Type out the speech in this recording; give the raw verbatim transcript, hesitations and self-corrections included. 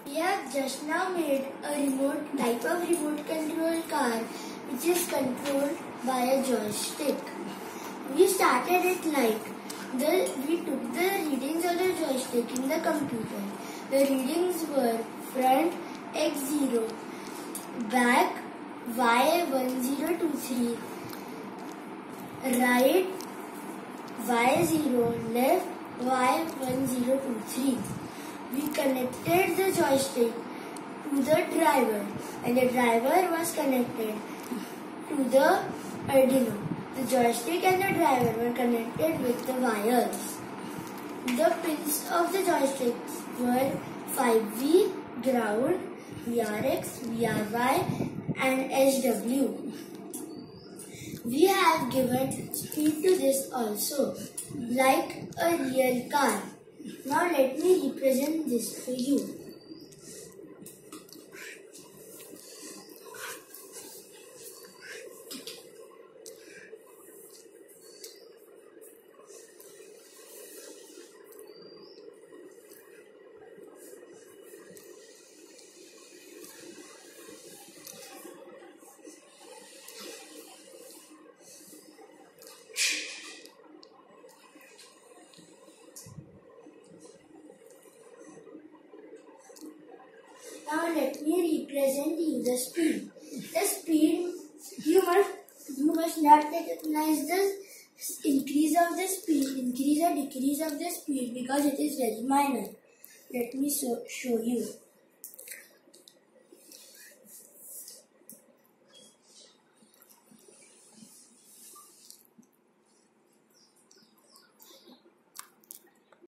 We have just now made a remote type of remote control car which is controlled by a joystick. We started it like the we took the readings of the joystick in the computer. The readings were front x zero, back y one zero two three, right y zero, left y one zero two three. We connected the joystick to the driver and the driver was connected to the Arduino. The joystick and the driver were connected with the wires. The pins of the joysticks were five V, ground, V R X, V R Y and S W. We have given speed to this also, like a real car. Now let me represent this for you. Now let me represent you the speed. The speed, you must you must not recognize the increase of the speed, increase or decrease of the speed because it is very minor. Let me show, show you.